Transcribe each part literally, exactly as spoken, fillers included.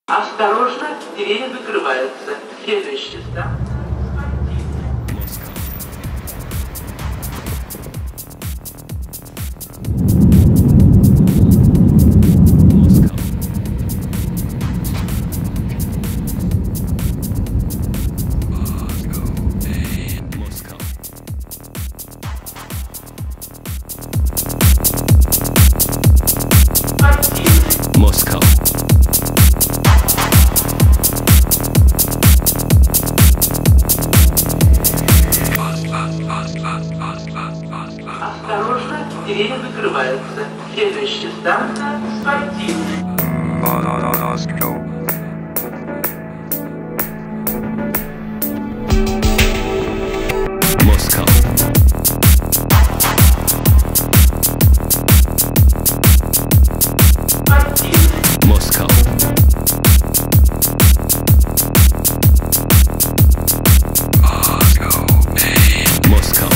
Осторожно, двери закрываются. Следующий станция. Moscow. Осторожно, двери закрываются. Следующая станция — спортивная. Moscow. Moscow. Спортивная. Moscow. Moscow.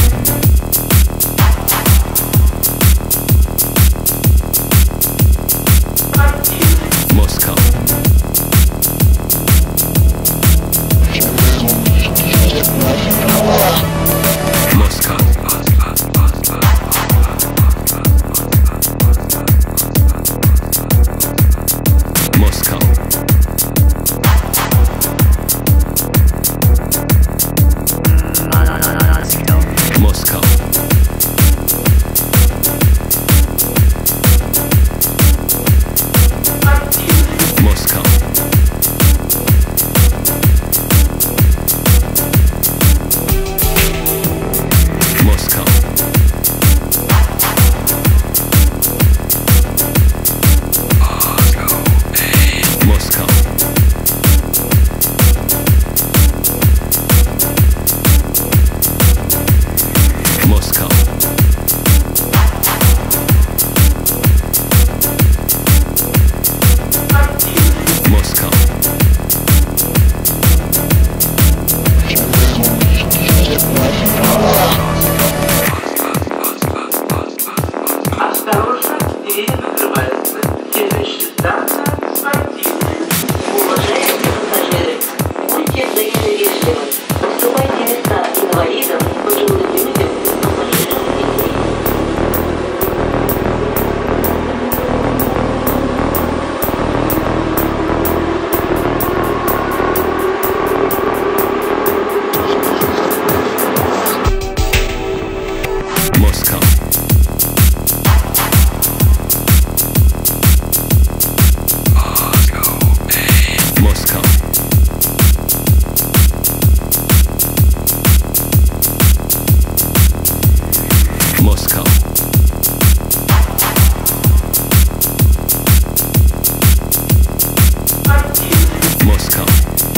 Спортивная. Moscow. Moscow. Moscow. Moscow. Спортивная. Moscow. Moscow. Moscow. Moscow. Спортивная. Moscow. Осторожно, двери закрываются. Следующая станция — спортивная. Уважаемые пассажиры, будьте взаимовежливы, уступайте места инвалидам, пожилым людям, пассажирам с детьми. Moscow. Moscow. Moscow. Спортивная. Moscow.